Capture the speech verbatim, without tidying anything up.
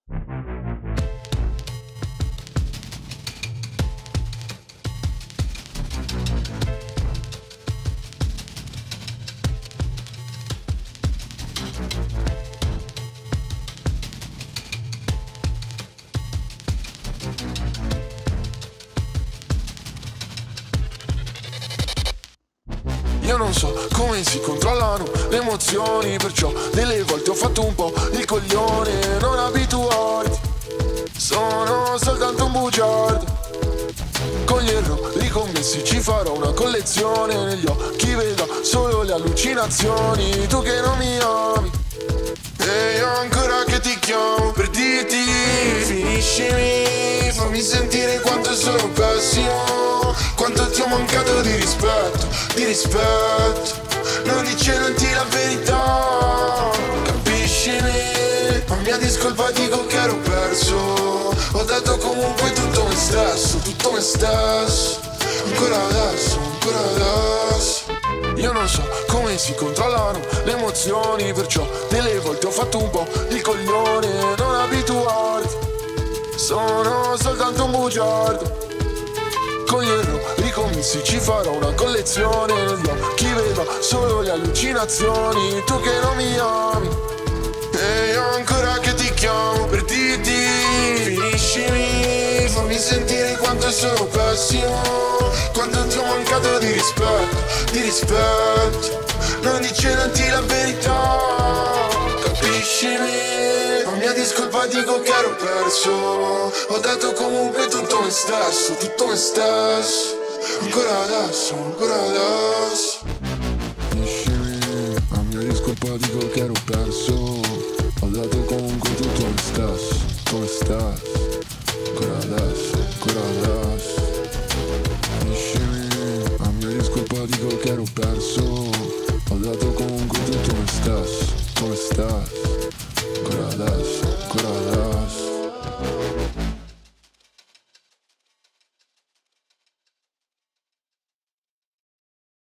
Io non so come si controllano le emozioni, perciò delle volte ho fatto un po' il coglione. Non abituarti, sono soltanto un bugiardo. Con gli errori commessi ci farò una collezione. Negli occhi vedo solo le allucinazioni. Tu che non mi ami e io ancora che ti chiamo per dirti finiscimi, fammi sentire quanto sono pessimo, quanto ti ho mancato di rispetto, di rispetto. Non dicendoti la verità, capiscimi, ma mia discolpa dico che ero perso. Ho dato comunque tutto me stesso, tutto me stesso. Ancora adesso, ancora adesso. Io non so come si controllano le emozioni, perciò delle volte ho fatto un po' il coglione. Non abituarti, sono soltanto un bugiardo. Con gli errori commessi ci farò una collezione. Negli occhi vedo solo le allucinazioni. Tu che non mi ami e io ancora che ti chiamo per dirti finiscimi, fammi sentire quanto sono pessimo, quanto ti ho mancato di rispetto, di rispetto. Non dicendoti la verità, capiscimi, ma mia discolpa dico che ero perso. Ho dato comunque tutto me stesso, tutto me stesso. Ancora adesso, ancora adesso. Capiscimi, ma mia discolpa dico che ero perso. Ho dato comunque tutto me stesso, come stesso. Ancora adesso, ancora adesso. Capiscimi, ma mia discolpa dico che ero perso. Ho dato comunque tutto me stesso, come stesso.